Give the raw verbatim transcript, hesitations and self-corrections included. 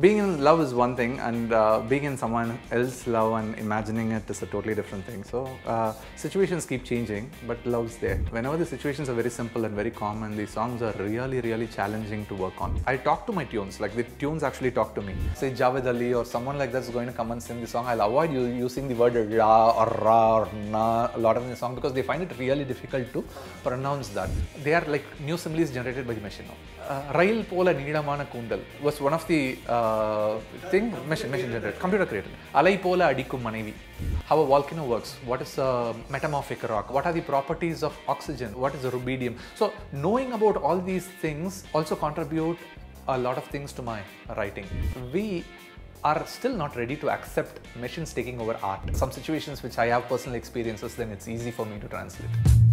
Being in love is one thing, and uh, being in someone else's love and imagining it is a totally different thing. So uh, situations keep changing, but love's there. Whenever the situations are very simple and very common, the songs are really, really challenging to work on. I talk to my tunes, like the tunes actually talk to me. Say Javed Ali or someone like that's going to come and sing the song, I'll avoid you using the word ra or ra or na a lot of the song because they find it really difficult to pronounce that. They are like new similes generated by the machine. Uh, Rail Pola Nidamana Kundal was one of the uh, thing machine, machine generated, computer created. Alai Pola Adikum Manevi. How a volcano works, what is a metamorphic rock, what are the properties of oxygen, what is a rubidium. So knowing about all these things also contribute a lot of things to my writing. We are still not ready to accept machines taking over art. Some situations which I have personal experiences, then it's easy for me to translate.